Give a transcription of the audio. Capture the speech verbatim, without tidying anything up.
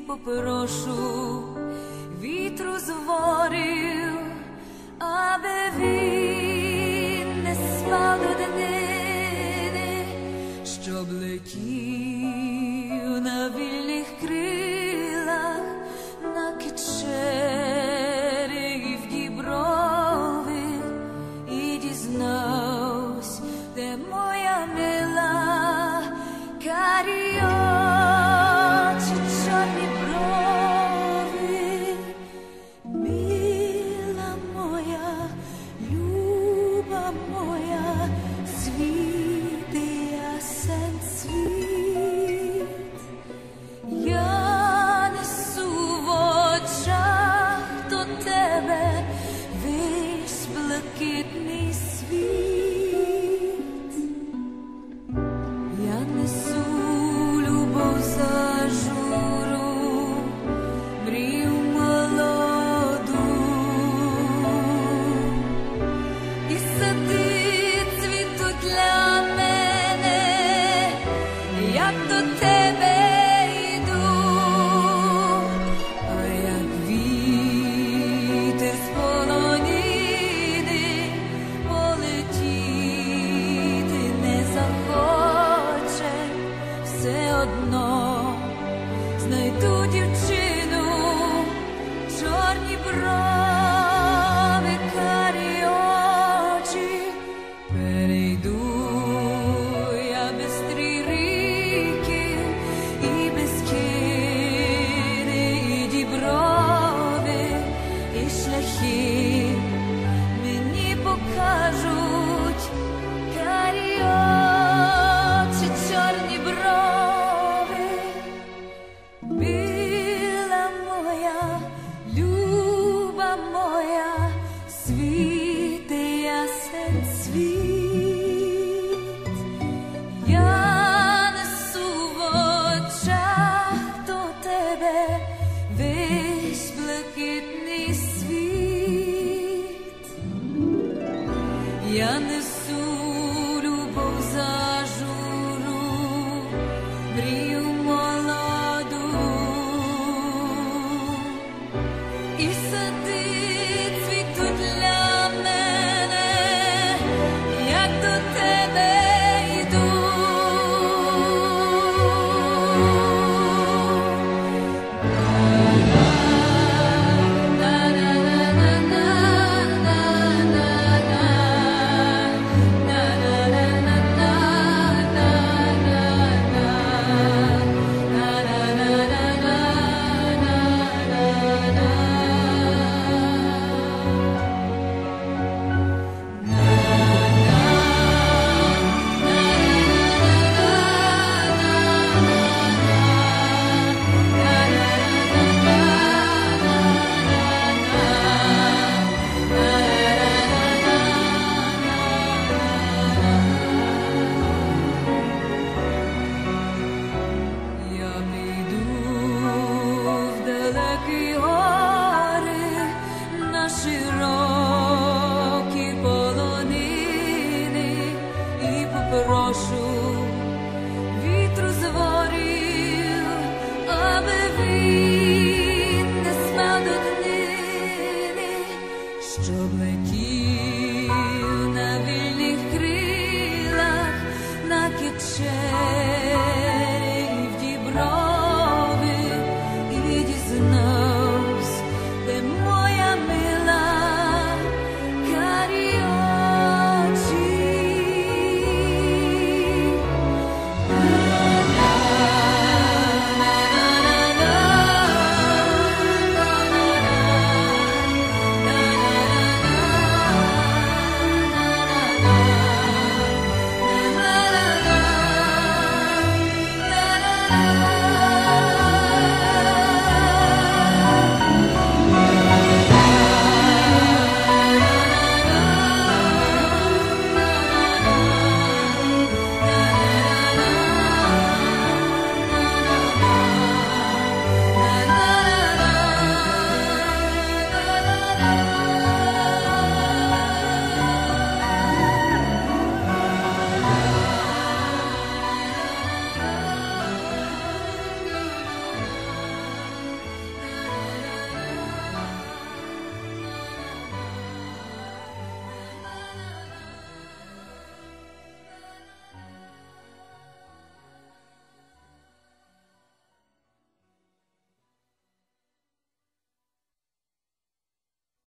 попрошу вітру з ворів, аби він не спав до днини, щоб летів на вільних крилах, на Кичері і в Діброви, і дізнавсь, де моя мила карі очі, чорні брови. Мила моя, люба моя, світий ясен світ. Я несу в очах до тебе весь блакитний світ. Я несу любов зажуру, мрію молоду, і сади цвітуть для мене, як до тебе йду. А як вітер з полоніни полетіти не захоче, все одно знайду дівчину, чорні брови, карі очі. Перейду я бистрі ріки і Бескиди, і Діброви, і шляхи мені покажуть карі очі, чорні брови. Мила моя, люба моя, світий ясен світ. Я несу в очах до тебе весь блакитний світ. Я несу любов зажуру, мрію молоду, і сади цвітуть для мене, як до тебе йду. Я піду в далекі гори, на широкі полонини, і попрошу вітру з ворів, аби він